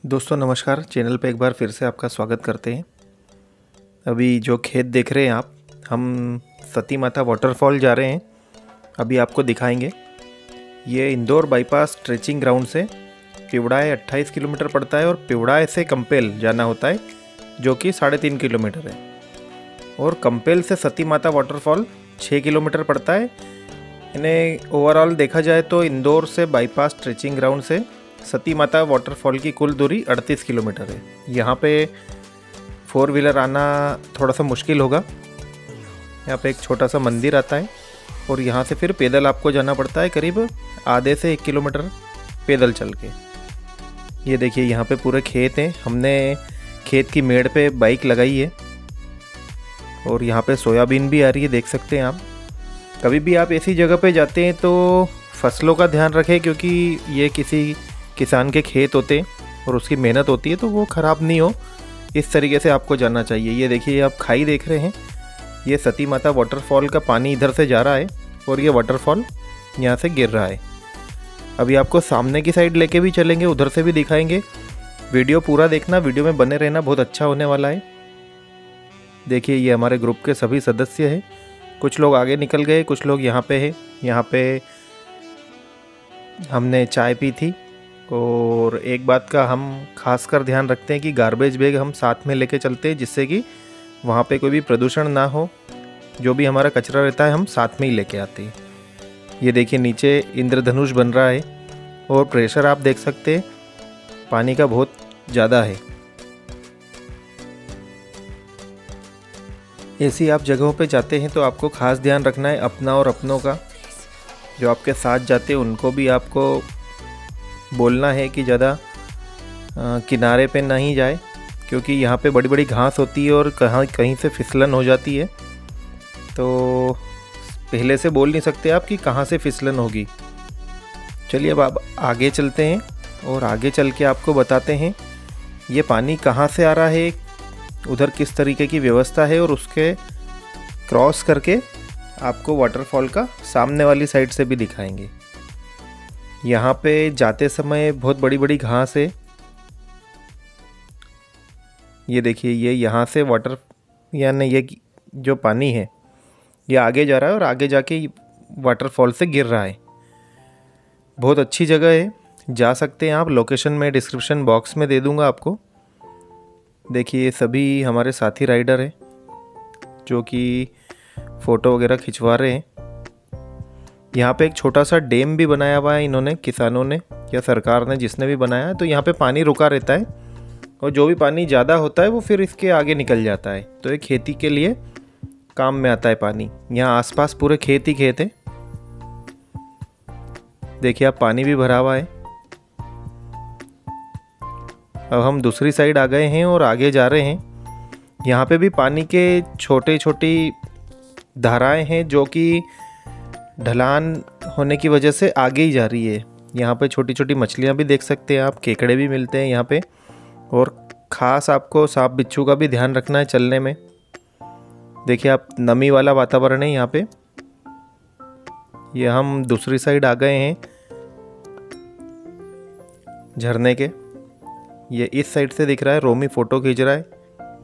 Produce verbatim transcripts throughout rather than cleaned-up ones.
दोस्तों नमस्कार, चैनल पे एक बार फिर से आपका स्वागत करते हैं। अभी जो खेत देख रहे हैं आप, हम सती माता वाटरफॉल जा रहे हैं। अभी आपको दिखाएंगे। ये इंदौर बाईपास ट्रेचिंग ग्राउंड से पिवड़ाए अट्ठाईस किलोमीटर पड़ता है और पिवड़ाए से कंपेल जाना होता है जो कि साढ़े तीन किलोमीटर है। और कंपेल से सती माता वाटरफॉल छः किलोमीटर पड़ता है। इन्हें ओवरऑल देखा जाए तो इंदौर से बाईपास ट्रेचिंग ग्राउंड से सती माता वाटरफॉल की कुल दूरी अड़तीस किलोमीटर है। यहाँ पे फोर व्हीलर आना थोड़ा सा मुश्किल होगा। यहाँ पे एक छोटा सा मंदिर आता है और यहाँ से फिर पैदल आपको जाना पड़ता है करीब आधे से एक किलोमीटर पैदल चल के। ये देखिए यहाँ पे पूरे खेत हैं। हमने खेत की मेड़ पे बाइक लगाई है और यहाँ पे सोयाबीन भी आ रही है, देख सकते हैं आप। कभी भी आप ऐसी जगह पे जाते हैं तो फसलों का ध्यान रखें, क्योंकि ये किसी किसान के खेत होते हैं और उसकी मेहनत होती है तो वो ख़राब नहीं हो, इस तरीके से आपको जाना चाहिए। ये देखिए आप खाई देख रहे हैं, ये सती माता वाटरफॉल का पानी इधर से जा रहा है और ये वाटरफॉल यहाँ से गिर रहा है। अभी आपको सामने की साइड लेके भी चलेंगे, उधर से भी दिखाएंगे। वीडियो पूरा देखना, वीडियो में बने रहना, बहुत अच्छा होने वाला है। देखिए ये हमारे ग्रुप के सभी सदस्य हैं। कुछ लोग आगे निकल गए, कुछ लोग यहाँ पे हैं। यहाँ पे हमने चाय पी थी। और एक बात का हम खासकर ध्यान रखते हैं कि गार्बेज बैग हम साथ में लेके चलते हैं, जिससे कि वहाँ पे कोई भी प्रदूषण ना हो। जो भी हमारा कचरा रहता है हम साथ में ही लेके आते हैं। ये देखिए नीचे इंद्रधनुष बन रहा है और प्रेशर आप देख सकते हैं पानी का बहुत ज़्यादा है। ऐसी आप जगहों पे जाते हैं तो आपको खास ध्यान रखना है अपना और अपनों का। जो आपके साथ जाते हैं उनको भी आपको बोलना है कि ज़्यादा किनारे पे नहीं जाए, क्योंकि यहाँ पे बड़ी बड़ी घास होती है और कहाँ कहीं से फिसलन हो जाती है। तो पहले से बोल नहीं सकते आप कि कहाँ से फिसलन होगी। चलिए अब आप आगे चलते हैं और आगे चल के आपको बताते हैं ये पानी कहाँ से आ रहा है, उधर किस तरीके की व्यवस्था है, और उसके क्रॉस करके आपको वाटरफॉल का सामने वाली साइड से भी दिखाएंगे। यहाँ पे जाते समय बहुत बड़ी बड़ी घास है। ये देखिए ये यहाँ से वाटर यानी ये जो पानी है ये आगे जा रहा है और आगे जाके वाटरफॉल से गिर रहा है। बहुत अच्छी जगह है, जा सकते हैं आप। लोकेशन में डिस्क्रिप्शन बॉक्स में दे दूँगा आपको। देखिए ये सभी हमारे साथी राइडर हैं जो कि फ़ोटो वगैरह खिंचवा रहे हैं। यहाँ पे एक छोटा सा डैम भी बनाया हुआ है इन्होंने, किसानों ने या सरकार ने, जिसने भी बनाया है। तो यहाँ पे पानी रुका रहता है और जो भी पानी ज़्यादा होता है वो फिर इसके आगे निकल जाता है। तो ये खेती के लिए काम में आता है पानी। यहाँ आसपास पूरे खेत ही खेत है। देखिए आप पानी भी भरा हुआ है। अब हम दूसरी साइड आ गए हैं और आगे जा रहे हैं। यहाँ पे भी पानी के छोटे छोटी धाराएं हैं जो कि ढलान होने की वजह से आगे ही जा रही है। यहाँ पे छोटी छोटी मछलियाँ भी देख सकते हैं आप, केकड़े भी मिलते हैं यहाँ पे। और ख़ास आपको सांप बिच्छू का भी ध्यान रखना है चलने में। देखिए आप नमी वाला वातावरण है यहाँ पे। ये हम दूसरी साइड आ गए हैं झरने के। ये इस साइड से दिख रहा है, रोमी फ़ोटो खींच रहा है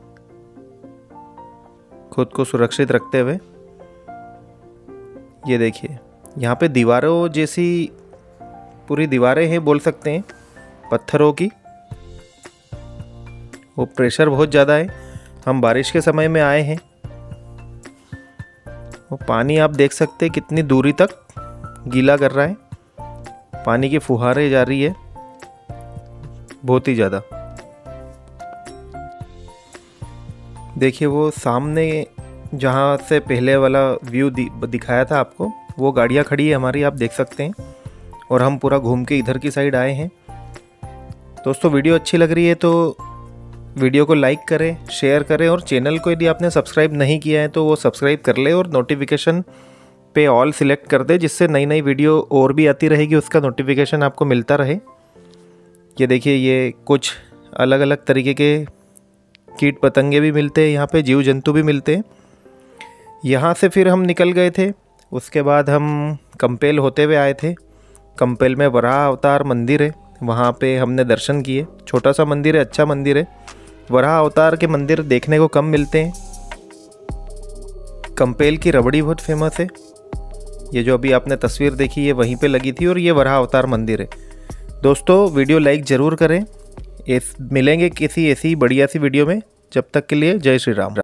खुद को सुरक्षित रखते हुए। ये देखिए यहाँ पे दीवारों जैसी पूरी दीवारें हैं, बोल सकते हैं, पत्थरों की। वो प्रेशर बहुत ज़्यादा है। हम बारिश के समय में आए हैं। वो पानी आप देख सकते हैं कितनी दूरी तक गीला कर रहा है। पानी की फुहारें जा रही है बहुत ही ज़्यादा। देखिए वो सामने जहाँ से पहले वाला व्यू दि, दिखाया था आपको, वो गाड़ियाँ खड़ी है हमारी, आप देख सकते हैं। और हम पूरा घूम के इधर की साइड आए हैं। दोस्तों वीडियो अच्छी लग रही है तो वीडियो को लाइक करें, शेयर करें, और चैनल को यदि आपने सब्सक्राइब नहीं किया है तो वो सब्सक्राइब कर ले और नोटिफिकेशन पे ऑल सिलेक्ट कर दे, जिससे नई नई वीडियो और भी आती रहेगी, उसका नोटिफिकेशन आपको मिलता रहे। ये देखिए ये कुछ अलग अलग तरीके के कीट पतंगे भी मिलते हैं यहाँ पे, जीव जंतु भी मिलते हैं। यहाँ से फिर हम निकल गए थे। उसके बाद हम कंपेल होते हुए आए थे। कंपेल में वराह अवतार मंदिर है, वहाँ पे हमने दर्शन किए। छोटा सा मंदिर है, अच्छा मंदिर है। वराह अवतार के मंदिर देखने को कम मिलते हैं। कंपेल की रबड़ी बहुत फेमस है। ये जो अभी आपने तस्वीर देखी ये वहीं पे लगी थी और ये वराह अवतार मंदिर है। दोस्तों वीडियो लाइक ज़रूर करें। इस मिलेंगे किसी ऐसी बढ़िया सी वीडियो में। जब तक के लिए जय श्री राम।